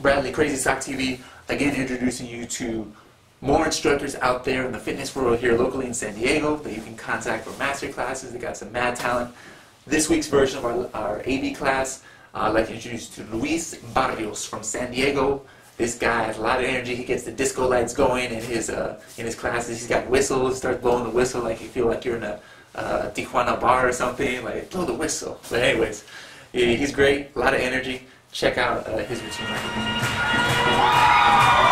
Bradley, CrazySockTV, again introducing you to more instructors out there in the fitness world here locally in San Diego that you can contact for master classes. They got some mad talent. This week's version of our AB class, I'd like to introduce you to Luis Barrios from San Diego. This guy has a lot of energy. He gets the disco lights going in his classes. He's got whistles. Starts blowing the whistle like you feel like you're in a Tijuana bar or something. Like, blow the whistle. But anyways, he's great. A lot of energy. Check out his routine right here.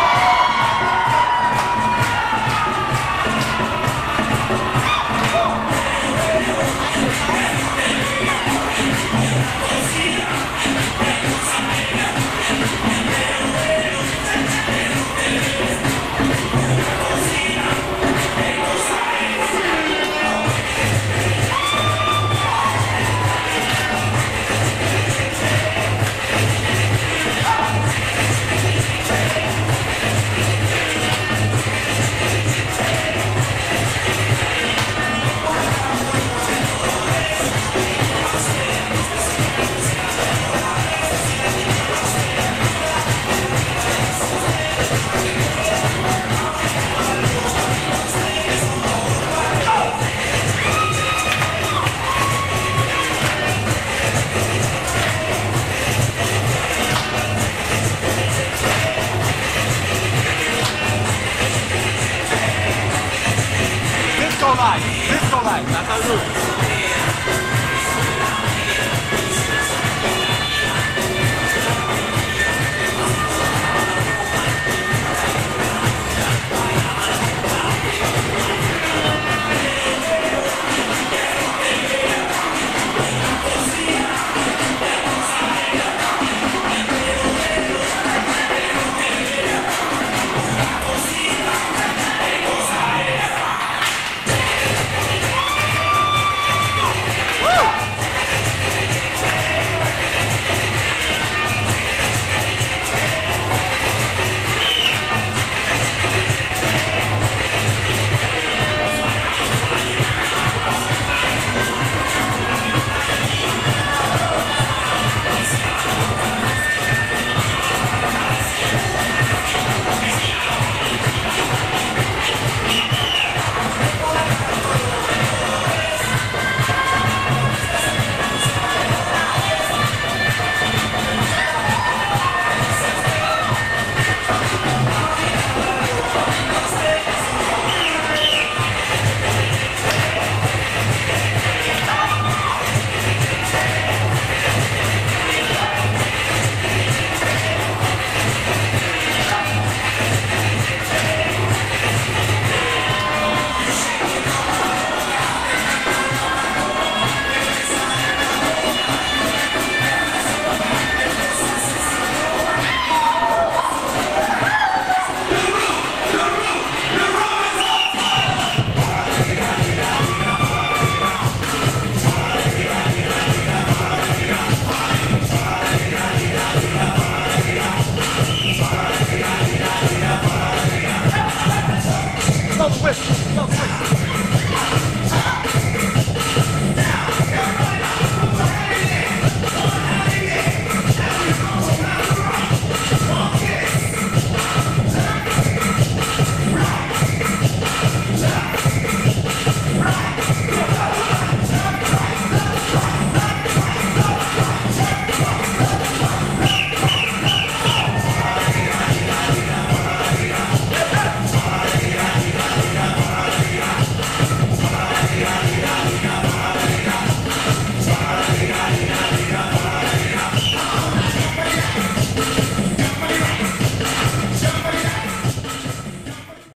Disco light, that's our route.